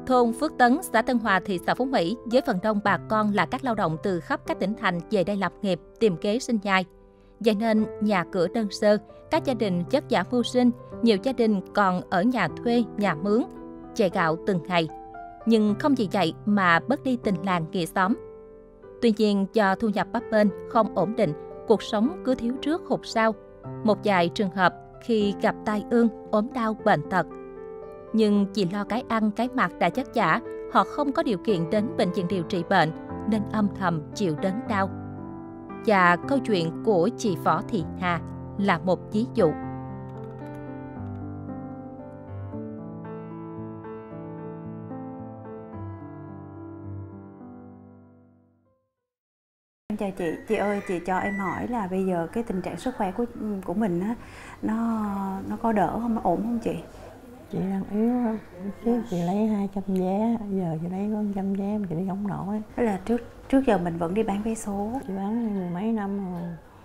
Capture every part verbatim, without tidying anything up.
Thôn Phước Tấn, xã Tân Hòa, thị xã Phú Mỹ, với phần đông bà con là các lao động từ khắp các tỉnh thành về đây lập nghiệp, tìm kế sinh nhai. Vậy nên nhà cửa đơn sơ, các gia đình vất vả mưu sinh, nhiều gia đình còn ở nhà thuê, nhà mướn, chè gạo từng ngày. Nhưng không vì vậy mà bớt đi tình làng nghĩa xóm. Tuy nhiên, do thu nhập bấp bênh, không ổn định, cuộc sống cứ thiếu trước hụt sau. Một vài trường hợp khi gặp tai ương, ốm đau, bệnh tật. Nhưng vì lo cái ăn, cái mặc đã vất vả, họ không có điều kiện đến bệnh viện điều trị bệnh, nên âm thầm chịu đớn đau. Và câu chuyện của chị Võ Thị Hà là một ví dụ. Em chào chị, chị ơi, chị cho em hỏi là bây giờ cái tình trạng sức khỏe của của mình á, nó nó có đỡ không, nó ổn không chị? Chị đang yếu lắm, trước chị lấy hai trăm vé, giờ chị lấy có một trăm vé mà chị đi không nổi. Tức là trước trước giờ mình vẫn đi bán vé số. Chị bán mười mấy năm rồi.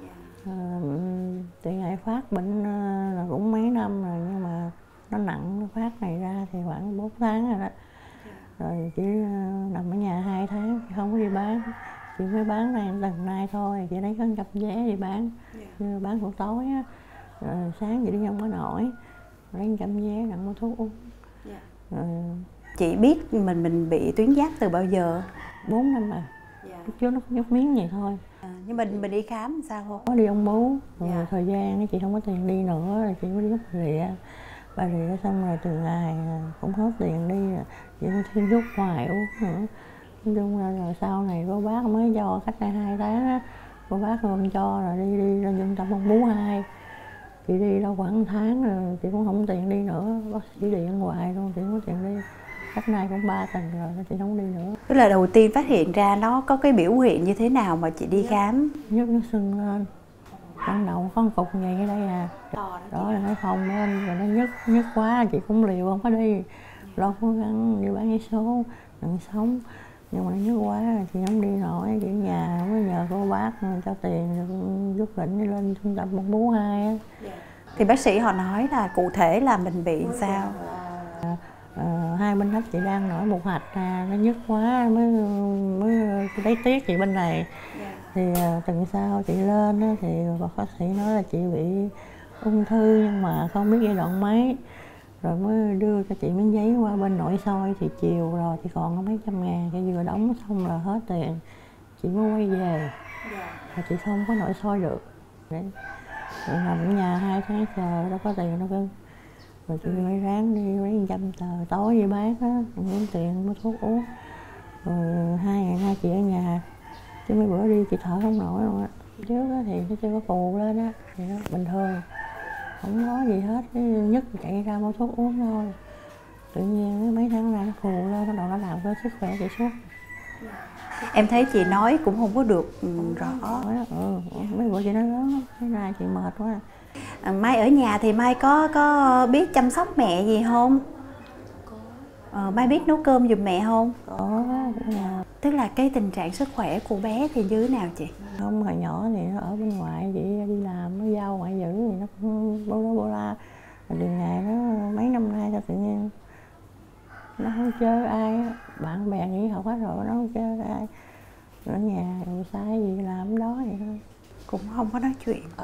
À, chị ngày phát bệnh là cũng mấy năm rồi, nhưng mà nó nặng, nó phát này ra thì khoảng bốn tháng rồi đó. Rồi chị nằm ở nhà hai tháng, chị không có đi bán. Chị mới bán này lần nay thôi, chị lấy có một trăm vé đi bán, yeah. Bán buổi tối á, rồi sáng chị đi không có nổi, lấy một trăm vé nặng mua thuốc uống. Yeah. Rồi... Chị biết mình mình bị tuyến giáp từ bao giờ? bốn năm à, yeah. Lúc trước nó có nhúc miếng vậy thôi. À, nhưng mình mình đi khám sao không? Có đi ông bú, rồi yeah. Thời gian chị không có tiền đi nữa, rồi chị mới đi hút rịa. Bà rịa xong rồi từ ngày cũng hết tiền đi, chị mới thêm thuốc hoài uống nữa. Nói chung là rồi sau này cô bác mới cho cách đây hai tháng á, cô bác không cho rồi đi đi ra trung tâm ông bú hai. Chị đi đâu khoảng tháng rồi chị cũng không tiền đi nữa, bác sĩ điện hoài luôn, chị không có tiền đi. Cách này cũng ba tuần rồi chị không đi nữa. Tức là đầu tiên phát hiện ra nó có cái biểu hiện như thế nào mà chị đi khám? Nhức nó sưng lên, ban đầu có một cục vậy ở đây à, đó, đó là nó phồng lên rồi nó nhức nhức quá chị cũng liều không có đi, lo cố gắng đi bán vé số đừng sống. Nhưng mà nó nhức quá chị không đi nổi, chị ở nhà mới nhờ cô bác cho tiền giúp bệnh đi lên trung tâm một bú hai á. Thì bác sĩ họ nói là cụ thể là mình bị sao? À, à, hai bên hách chị đang nổi một hạch à, nó nhức quá mới mới lấy tiết chị bên này. Thì à, tuần sau chị lên á, thì bác sĩ nói là chị bị ung thư nhưng mà không biết giai đoạn mấy. Rồi mới đưa cho chị miếng giấy qua bên nội soi thì chiều rồi chị còn có mấy trăm ngàn, chị vừa đóng xong là hết tiền, chị mới quay về. Và chị không có nội soi được. Đấy. Rồi nằm ở nhà hai tháng chờ đâu có tiền đâu cưng. Rồi chị mới ráng đi lấy một trăm tờ tối đi bán á, kiếm tiền mua thuốc uống. Rồi hai ngày nay chị ở nhà, chứ mấy bữa đi chị thở không nổi luôn á. Trước á thì nó chưa có phù lên á, thì nó bình thường. Không có gì hết, cái nhất chạy ra mua thuốc uống thôi. Tự nhiên mấy tháng nay nó phù lên, nó đầu nó làm cho sức khỏe chị suốt. Em thấy chị nói cũng không có được rõ. Ừ, mấy bữa chị nói lớn lắm, cái này chị mệt quá. À, Mai ở nhà thì Mai có có biết chăm sóc mẹ gì không? Ờ, Mai biết nấu cơm giùm mẹ không? Có. Tức là cái tình trạng sức khỏe của bé thì như thế nào chị? Không, hồi nhỏ thì nó ở bên ngoài, chị đi làm, nó giao ngoại dữ thì nó cũng bô lô bô la. Rồi đường ngày nó mấy năm nay cho tự nhiên nó không chơi ai, bạn bè nghỉ học hết rồi nó không chơi ai. Ở nhà rồi sai gì làm đó vậy thôi. Cũng không có nói chuyện. Ừ.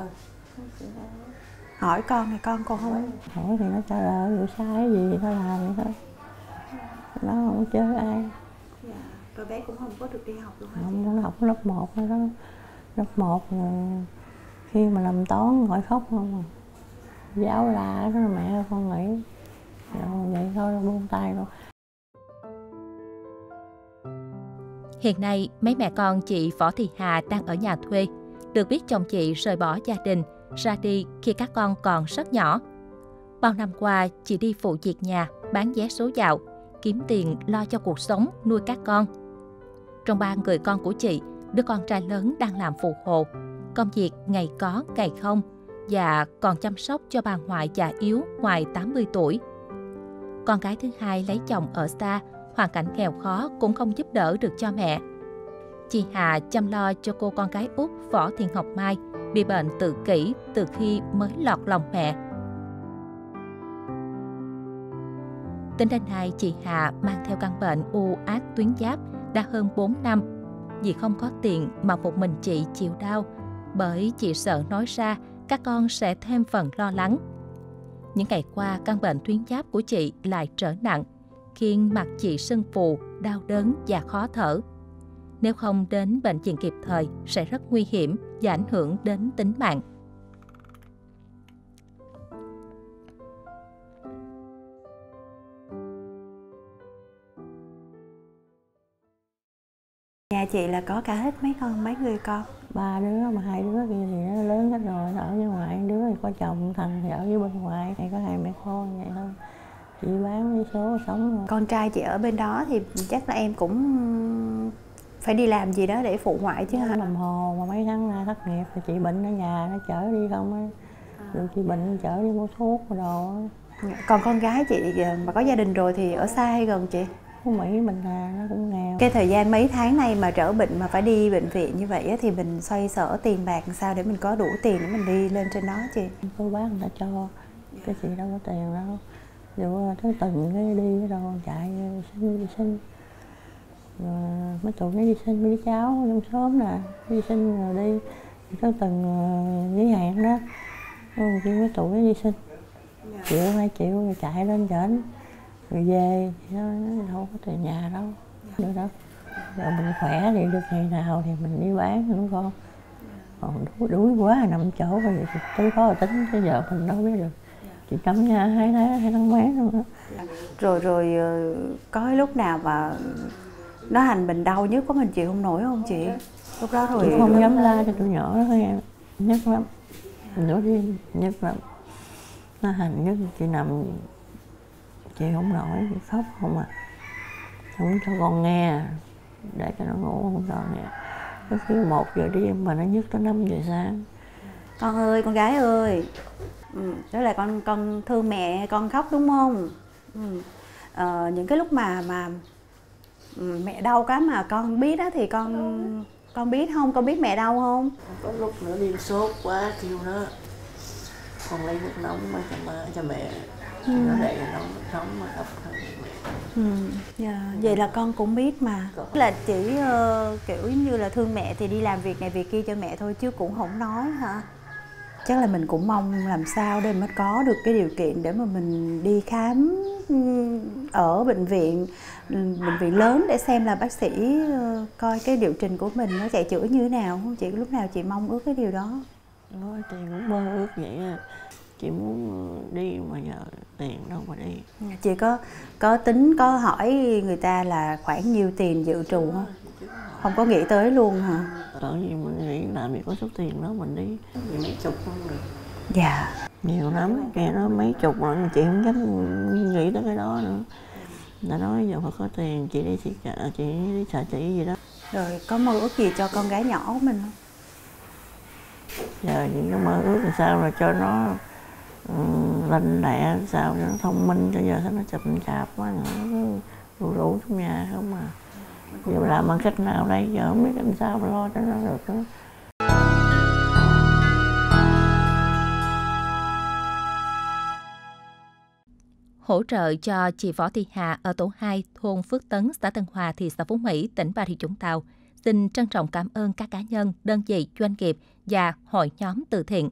Hỏi con thì con con không hỏi thì nó trả lời rồi sai gì thì nó làm vậy thôi. Nó không chơi ai. Dạ. Rồi bé cũng không có được đi học luôn hả? Không, nó học lớp một thôi đó. Lớp một khi mà làm toán gọi khóc không à. Giáo la đó mẹ con nghĩ. Rồi vậy thôi buông tay rồi. Hiện nay, mấy mẹ con chị Võ Thị Hà đang ở nhà thuê. Được biết chồng chị rời bỏ gia đình, ra đi khi các con còn rất nhỏ. Bao năm qua, chị đi phụ việc nhà, bán vé số dạo, kiếm tiền lo cho cuộc sống, nuôi các con. Trong ba người con của chị, đứa con trai lớn đang làm phụ hộ. Công việc ngày có, ngày không, và còn chăm sóc cho bà ngoại già yếu ngoài tám mươi tuổi. Con gái thứ hai lấy chồng ở xa, hoàn cảnh nghèo khó cũng không giúp đỡ được cho mẹ. Chị Hà chăm lo cho cô con gái út Võ Thị Ngọc Mai, bị bệnh tự kỷ từ khi mới lọt lòng mẹ. Tính đến nay, chị Hà mang theo căn bệnh u ác tuyến giáp đã hơn bốn năm. Vì không có tiền mà một mình chị chịu đau, bởi chị sợ nói ra các con sẽ thêm phần lo lắng. Những ngày qua, căn bệnh tuyến giáp của chị lại trở nặng, khiến mặt chị sưng phù, đau đớn và khó thở. Nếu không đến bệnh viện kịp thời sẽ rất nguy hiểm và ảnh hưởng đến tính mạng. Nhà chị là có cả hết mấy con, mấy người con? Ba đứa, mà hai đứa kia thì nó lớn hết rồi, nó ở với ngoại, đứa thì có chồng, thằng thì ở với bên ngoại, hay có hai mẹ con vậy thôi. Chị bán vé số sống rồi. Con trai chị ở bên đó thì chắc là em cũng phải đi làm gì đó để phụ ngoại chứ hả? Làm hồ mà mấy tháng nay thất nghiệp thì chị bệnh ở nhà, nó chở đi không á. Rồi chị bệnh chở đi mua thuốc rồi đồ. Còn con gái chị mà có gia đình rồi thì ở xa hay gần chị? Ở Mỹ mình là nó cũng nghèo. Cái thời gian mấy tháng này mà trở bệnh mà phải đi bệnh viện như vậy thì mình xoay sở tiền bạc làm sao để mình có đủ tiền để mình đi lên trên đó chị? Cô bác người ta cho, cái chị đâu có tiền đâu. Dù tới từng cái đi đâu chạy xin đi xin. Rồi mấy tụi nó đi xin mấy đứa cháu trong xóm nè, đi xin rồi đi. Tới từng giới hạn đó, kêu mấy tụi nó đi xin. Triệu, hai triệu rồi chạy lên trển. Rồi về thì nó đâu có tiền nhà đâu, được đâu. Rồi mình khỏe thì được ngày nào thì mình đi bán đúng không? Còn đuối, đuối quá nằm chỗ rồi thì tới khó là tính, tới giờ mình đâu biết được. Chị cắm nhà hai tháng, hai tháng mấy luôn đó. Rồi rồi có cái lúc nào mà nó hành mình đau nhất có mình chịu không nổi không chị? Lúc đó rồi chị không dám la cho tụi nhỏ đó thôi em, nhức lắm, nữa đi nhức lắm. Nó hành nhất chị nằm chị không nổi, chị khóc không à, không cho con nghe, để cho nó ngủ không cho nghe. Có khi một giờ đêm mà nó nhức tới năm giờ sáng. Con ơi, con gái ơi, ừ, đó là con con thương mẹ, con khóc đúng không? Ừ. Ờ, những cái lúc mà mà ừ, mẹ đau cái mà con biết đó thì con con biết không? Con biết mẹ đau không? Có lúc nữa điên sốt quá kêu nó con lấy nước nóng mà cho mẹ, cho mẹ. Ừ. Nó để nó nóng mà đập thôi. Ừ. Yeah. Vậy là con cũng biết mà. Là chỉ uh, kiểu giống như là thương mẹ thì đi làm việc này việc kia cho mẹ thôi chứ cũng không nói hả? Chắc là mình cũng mong làm sao để mới có được cái điều kiện để mà mình đi khám ở bệnh viện bệnh viện lớn để xem là bác sĩ coi cái liệu trình của mình nó chạy chữa như thế nào không chị? Lúc nào chị mong ước cái điều đó? Nói thì cũng mơ ước vậy à. Chị muốn đi mà giờ tiền đâu mà đi. Chị có có tính có hỏi người ta là khoảng nhiêu tiền dự trù không? Không có nghĩ tới luôn hả? Tại vì mình nghĩ làm gì có số tiền đó mình đi mấy chục không được. Dạ. Nhiều lắm, kìa nó mấy chục rồi chị không dám nghĩ tới cái đó nữa. Đã nói giờ phải có tiền, chị đi chị trả, chị đi xạ trị gì đó. Rồi có mơ ước gì cho con gái nhỏ của mình không? Giờ những cái mơ ước làm sao là cho nó um, lanh lẹ, sao cho nó thông minh, cho giờ nó chậm chạp quá nữa, nó rủ rủ trong nhà không mà. Giờ làm bằng cách nào đây, giờ không biết làm sao mà lo cho nó được nữa. Hỗ trợ cho chị Võ Thị Hà ở tổ hai, thôn Phước Tấn, xã Tân Hòa, thị xã Phú Mỹ, tỉnh Bà Rịa Vũng Tàu. Xin trân trọng cảm ơn các cá nhân, đơn vị, doanh nghiệp và hội nhóm từ thiện.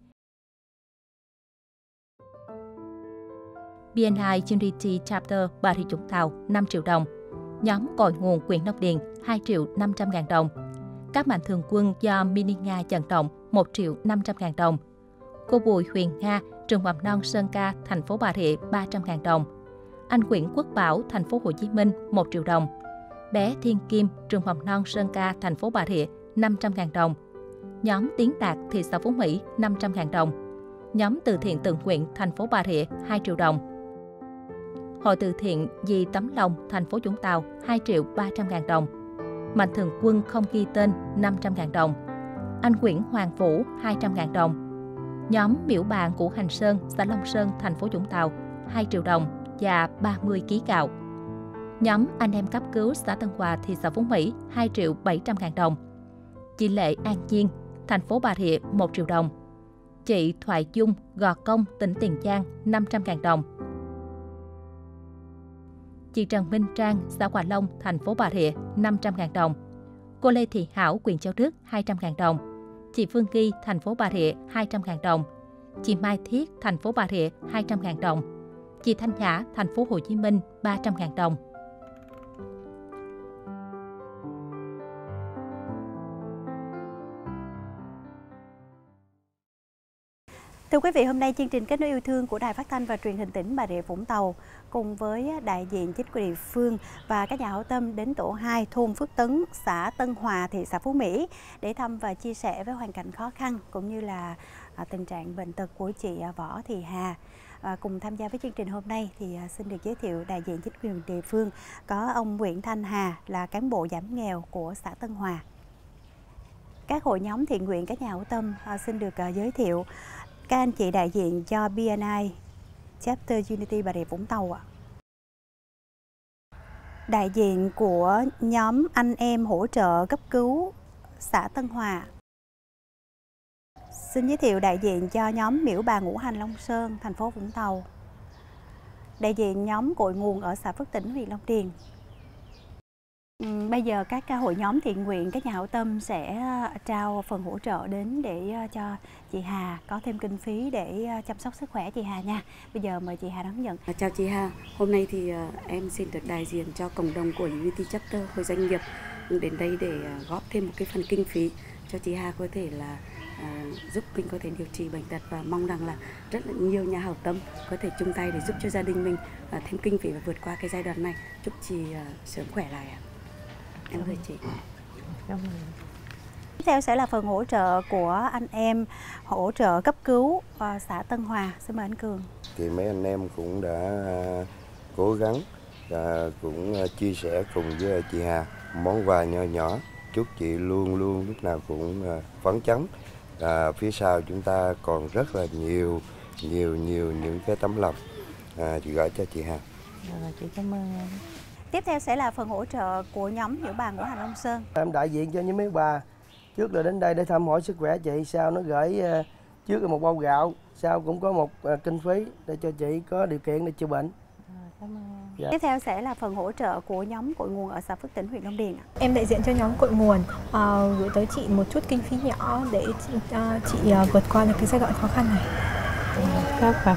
bê en i Unity Chapter Bà Rịa Vũng Tàu năm triệu đồng. Nhóm Cội Nguồn huyện Long Điền hai triệu năm trăm ngàn đồng. Các mạnh thường quân do Mini Nga vận động một triệu năm trăm ngàn đồng. Cô Bùi Huyền Nga, trường mầm non Sơn Ca, thành phố Bà Rịa ba trăm ngàn đồng. Anh Nguyễn Quốc Bảo, thành phố Hồ Chí Minh một triệu đồng. Bé Thiên Kim, trường mầm non Sơn Ca, thành phố Bà Rịa năm trăm ngàn đồng. Nhóm Tiến Đạt, thị xã Phú Mỹ năm trăm ngàn đồng. Nhóm từ thiện tự nguyện thành phố Bà Rịa hai triệu đồng. Hội từ thiện Vì Tấm Lòng, thành phố Vũng Tàu hai triệu ba trăm ngàn đồng. Mạnh thường quân không ghi tên năm trăm ngàn đồng. Anh Nguyễn Hoàng Vũ hai trăm ngàn đồng. Nhóm Miễu Bạn của Hành Sơn, xã Long Sơn, thành phố Vũng Tàu hai triệu đồng và ba mươi ký gạo. Nhóm Anh Em Cấp Cứu xã Tân Hòa, thị xã Phú Mỹ hai triệu bảy trăm ngàn đồng. Chị Lệ An Nhiên, thành phố Bà Rịa một triệu đồng. Chị Thoại Dung, Gò Công, tỉnh Tiền Giang năm trăm ngàn đồng. Chị Trần Minh Trang, xã Hòa Long, thành phố Bà Rịa, năm trăm nghìn đồng. Cô Lê Thị Hảo, huyện Châu Đức, hai trăm nghìn đồng. Chị Phương Kỳ, thành phố Bà Rịa, hai trăm nghìn đồng. Chị Mai Thiết, thành phố Bà Rịa, hai trăm nghìn đồng. Chị Thanh Nhã, thành phố Hồ Chí Minh, ba trăm nghìn đồng. Thưa quý vị, hôm nay chương trình Kết nối yêu thương của Đài Phát thanh và Truyền hình tỉnh Bà Rịa Vũng Tàu cùng với đại diện chính quyền địa phương và các nhà hảo tâm đến tổ hai thôn Phước Tấn, xã Tân Hòa, thị xã Phú Mỹ để thăm và chia sẻ với hoàn cảnh khó khăn cũng như là tình trạng bệnh tật của chị Võ Thị Hà. À, cùng tham gia với chương trình hôm nay thì à, xin được giới thiệu đại diện chính quyền địa phương có ông Nguyễn Thanh Hà là cán bộ giảm nghèo của xã Tân Hòa. Các hội nhóm thiện nguyện, các nhà hảo tâm à, xin được à, giới thiệu các anh chị đại diện cho bê en i Chapter Unity Bà Rịa Vũng Tàu ạ. Đại diện của nhóm anh em hỗ trợ cấp cứu xã Tân Hòa. Xin giới thiệu đại diện cho nhóm Miễu Bà Ngũ Hành Long Sơn, thành phố Vũng Tàu. Đại diện nhóm Cội Nguồn ở xã Phước Tỉnh, huyện Long Điền. Bây giờ các hội nhóm thiện nguyện, các nhà hảo tâm sẽ trao phần hỗ trợ đến để cho chị Hà có thêm kinh phí để chăm sóc sức khỏe chị Hà nha. Bây giờ mời chị Hà đón nhận. Chào chị Hà, hôm nay thì em xin được đại diện cho cộng đồng của Unity Chapter, hội doanh nghiệp đến đây để góp thêm một cái phần kinh phí cho chị Hà có thể là À, giúp mình có thể điều trị bệnh tật, và mong rằng là rất là nhiều nhà hảo tâm có thể chung tay để giúp cho gia đình mình à, thêm kinh phí và vượt qua cái giai đoạn này. Chúc chị à, sớm khỏe lại ạ. Em gửi chị. Tiếp theo sẽ là phần hỗ trợ của anh em hỗ trợ cấp cứu à, xã Tân Hòa. Xin mời anh Cường. Thì mấy anh em cũng đã à, cố gắng và cũng à, chia sẻ cùng với chị Hà món quà nhỏ nhỏ. Chúc chị luôn luôn lúc nào cũng à, phấn chấn. À, phía sau chúng ta còn rất là nhiều nhiều nhiều những cái tấm lòng à, chị gửi cho chị Hà. Rồi, chị cảm ơn em. Tiếp theo sẽ là phần hỗ trợ của nhóm Miễu Bà Ngũ Hành Long Sơn. Em đại diện cho nhóm Miễu Bà, trước là đến đây để thăm hỏi sức khỏe chị, sau nó gửi uh, trước là một bao gạo, sau cũng có một uh, kinh phí để cho chị có điều kiện để chữa bệnh. Rồi, cảm ơn em. Dạ. Tiếp theo sẽ là phần hỗ trợ của nhóm Cội Nguồn ở xã Phước Tỉnh, huyện Long Điền. Em đại diện cho nhóm Cội Nguồn, uh, gửi tới chị một chút kinh phí nhỏ để uh, chị uh, vượt qua được cái giai đoạn khó khăn này. Các bạn.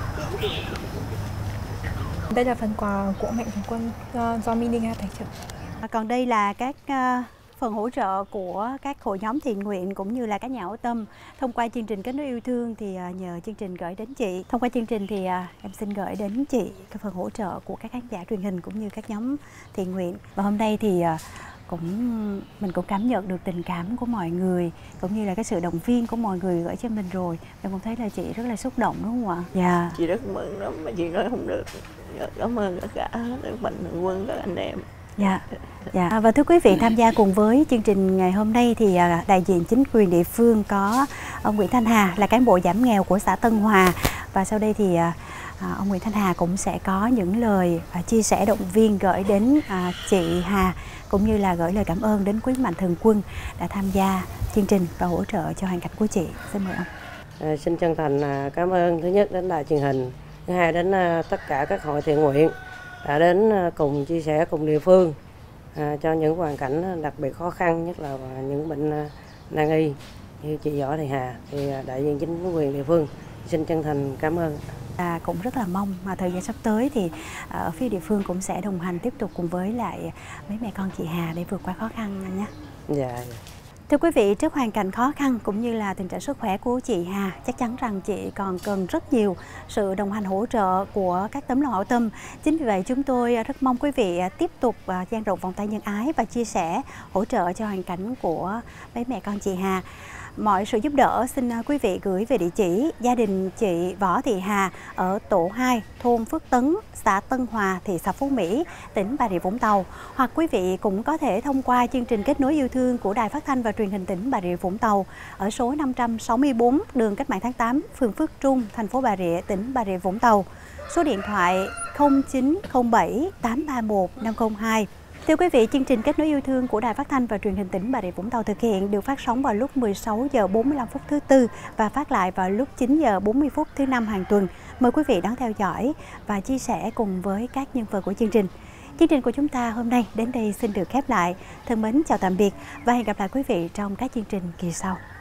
Đây là phần quà của Mạnh Thường Quân uh, do Mini Nga tài trợ. Còn đây là các uh, phần hỗ trợ của các hội nhóm thiện nguyện cũng như là các nhà hảo tâm thông qua chương trình Kết nối yêu thương thì nhờ chương trình gửi đến chị. Thông qua chương trình thì em xin gửi đến chị cái phần hỗ trợ của các khán giả truyền hình cũng như các nhóm thiện nguyện. Và hôm nay thì cũng mình cũng cảm nhận được tình cảm của mọi người cũng như là cái sự động viên của mọi người gửi cho mình rồi. Em cũng thấy là chị rất là xúc động đúng không ạ? Dạ. Chị rất mừng lắm mà chị nói không được. Cảm ơn tất cả các Mạnh Thường Quân, các anh em. Dạ, dạ. Và thưa quý vị, tham gia cùng với chương trình ngày hôm nay thì đại diện chính quyền địa phương có ông Nguyễn Thanh Hà là cán bộ giảm nghèo của xã Tân Hòa. Và sau đây thì ông Nguyễn Thanh Hà cũng sẽ có những lời chia sẻ động viên gửi đến chị Hà cũng như là gửi lời cảm ơn đến quý Mạnh Thường Quân đã tham gia chương trình và hỗ trợ cho hoàn cảnh của chị. Xin mời ông. À, xin chân thành cảm ơn thứ nhất đến đài truyền hình, thứ hai đến tất cả các hội thiện nguyện đã đến cùng chia sẻ cùng địa phương à, cho những hoàn cảnh đặc biệt khó khăn, nhất là những bệnh nan y như chị Võ Thị Hà. Thì đại diện chính quyền địa phương xin chân thành cảm ơn. À, cũng rất là mong mà thời gian sắp tới thì ở phía địa phương cũng sẽ đồng hành tiếp tục cùng với lại mấy mẹ con chị Hà để vượt qua khó khăn anh nhé. Dạ. Thưa quý vị, trước hoàn cảnh khó khăn cũng như là tình trạng sức khỏe của chị Hà, chắc chắn rằng chị còn cần rất nhiều sự đồng hành hỗ trợ của các tấm lòng hảo tâm. Chính vì vậy chúng tôi rất mong quý vị tiếp tục dang rộng vòng tay nhân ái và chia sẻ hỗ trợ cho hoàn cảnh của mấy mẹ con chị Hà. Mọi sự giúp đỡ xin quý vị gửi về địa chỉ gia đình chị Võ Thị Hà ở tổ hai, thôn Phước Tấn, xã Tân Hòa, thị xã Phú Mỹ, tỉnh Bà Rịa Vũng Tàu. Hoặc quý vị cũng có thể thông qua chương trình Kết nối yêu thương của Đài Phát thanh và Truyền hình tỉnh Bà Rịa Vũng Tàu ở số năm trăm sáu mươi tư đường Cách mạng tháng tám, phường Phước Trung, thành phố Bà Rịa, tỉnh Bà Rịa Vũng Tàu. Số điện thoại không chín không bảy tám ba một năm không hai. Thưa quý vị, chương trình Kết nối yêu thương của Đài Phát thanh và Truyền hình tỉnh Bà Rịa Vũng Tàu thực hiện được phát sóng vào lúc mười sáu giờ bốn mươi lăm phút thứ tư và phát lại vào lúc chín giờ bốn mươi phút thứ năm hàng tuần. Mời quý vị đón theo dõi và chia sẻ cùng với các nhân vật của chương trình. Chương trình của chúng ta hôm nay đến đây xin được khép lại. Thân mến chào tạm biệt và hẹn gặp lại quý vị trong các chương trình kỳ sau.